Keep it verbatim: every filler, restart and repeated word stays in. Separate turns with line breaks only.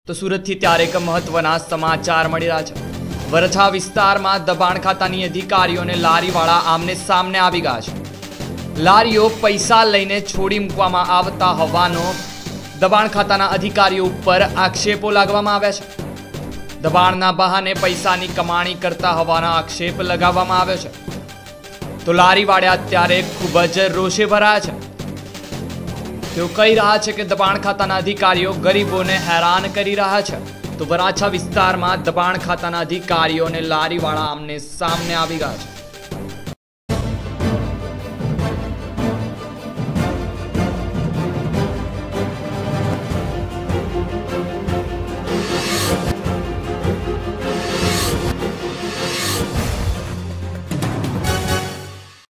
तो सूरत थी त्यारे एक महत्वना समाचार मળી રહ્યા છે। વરછા વિસ્તારમાં દબાણ ખાતાની અધિકારીઓને લારીવાળા આમને સામને આવી ગયા છે। લારીઓ પૈસા લઈને છોડી મૂકવામાં આવતા હોવાનો દબાણ ખાતાના અધિકારીઓ ઉપર આક્ષેપો લાગવામાં આવ્યા છે। દબાણના બહાને પૈસાની કમાણી કરતા હોવાનો આક્ષેપ લગાવવામાં આવ્યો છે। તો લારીવાળા અત્યારે ખૂબ જ રોષે ભરાયા છે। તેઓ કહી રહ્યા છે કે દબાણ ખાતાના અધિકારીઓ ગરીબોને હેરાન કરી રહ્યા છે। તો વરાછા વિસ્તારમાં દબાણ ખાતાના અધિકારીઓને લારીવાળા આમને સામને આવી ગયા છે।